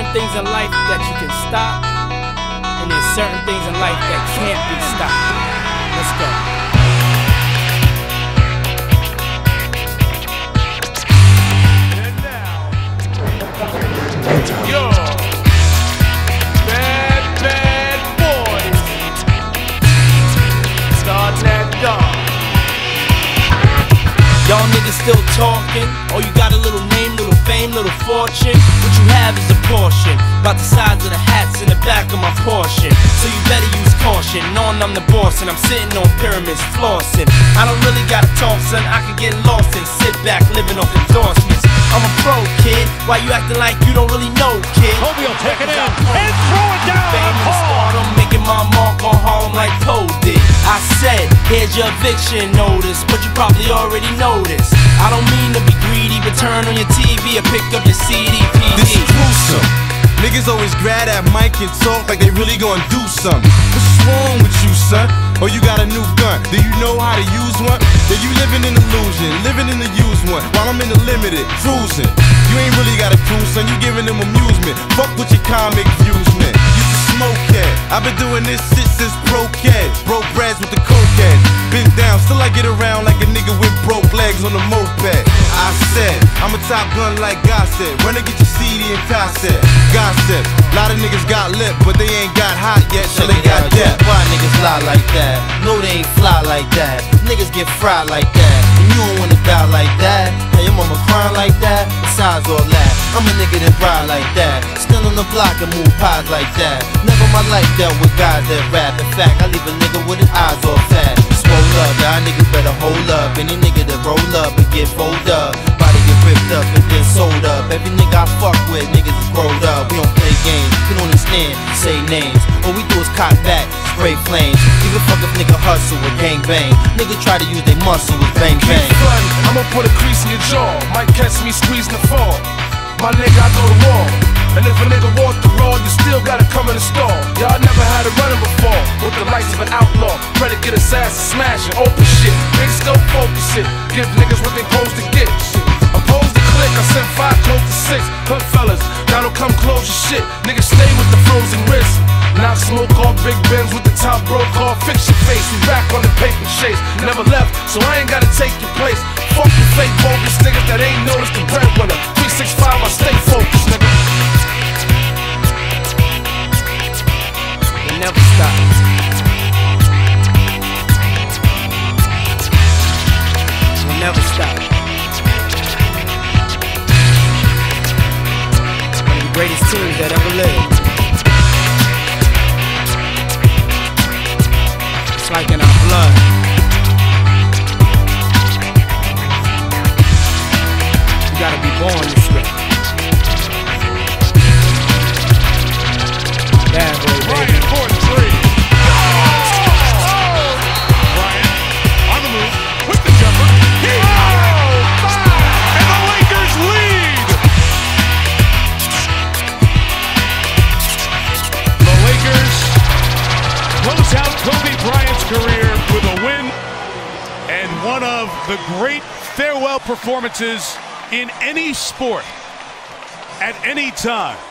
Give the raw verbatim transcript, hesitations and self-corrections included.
things in life that you can stop, and there's certain things in life that can't be stopped. Let's go. And now, yo, bad, bad boys, starting that dog. Y'all niggas still talking? Oh, you got a little name, little fame, little fortune? What you have is a portion, about the size of the hats in the back of my portion. So you better use caution, knowing I'm the boss and I'm sitting on pyramids flossing. I don't really gotta talk, son, I can get lost and sit back living off endorsements. I'm a pro, kid, why you acting like you don't really know, kid? Kobe will take it in and throw it down. Famous stardom, making my mark on Harlem like Poe did. I said, here's your eviction notice, but you probably already noticed. I don't mean to be greedy, but turn on your T V or pick up your C D P D. This is gruesome. Niggas always grab that mic and talk like they really gonna do something. What's wrong with you, son? Oh, you got a new gun. Do you know how to use one? Then you living in illusion, living in the used one, while I'm in the limited, cruising. You ain't really got a cruise, son. You giving them amusement. Fuck with your comic views, man. You the smoke head. I've been doing this shit since broke head. Broke brads with the cokehead. Been down, still I get around like a nigga with broke legs on a moped. I said, I'm a top gun like God said. Run and get your C D and cassette. Gossip, lot of niggas got lip, but they ain't got hot yet, so they got depth. Why niggas lie like that? No, they ain't fly like that. Niggas get fried like that, and you don't wanna die like that. Hey, your mama crying like that. Besides all that, I'm a nigga that ride like that. Stand on the block and move pies like that. Never my life dealt with guys that rap. In fact, I leave a nigga with his eyes all fat. Swole up, y'all niggas better hold up. Any nigga that roll up and get fold up, body get ripped up and then sold up. Every nigga I fuck with, niggas is growed up. We don't play games, you don't understand, say names. All we do is cock back, spray flames. Give a fuck if nigga hustle or gang bang. Nigga try to use their muscle with bang bang. I'ma put a crease in your jaw, might catch me squeezing the fall. My nigga, I go to war. And if a nigga walk the raw, you still gotta come in the store. Y'all never had it running before, with the lights of an outlaw. Predicate assassin, smashing, open shit. Niggas still focus it, give niggas what they supposed to get. Oppose the click, I sent five close to six. Hood fellas, now don't come close your shit. Niggas stay with the frozen wrist. Now smoke all big bins with the top broke off. Fix your face, we back on the paper chase. Never left, so I ain't gotta take your place. Fuck the fake bogus niggas that ain't noticed the breadwinner. three six five, I stay focused, nigga. We never stop. We never stop. One of the greatest teams that ever lived. It's like in our blood. You gotta be born this way. Bad boy, baby. Bryant for three. Oh! Bryant on the move with the jumper. He oh, five, and the Lakers lead. The Lakers close out Kobe Bryant's career with a win and one of the great farewell performances in any sport at any time.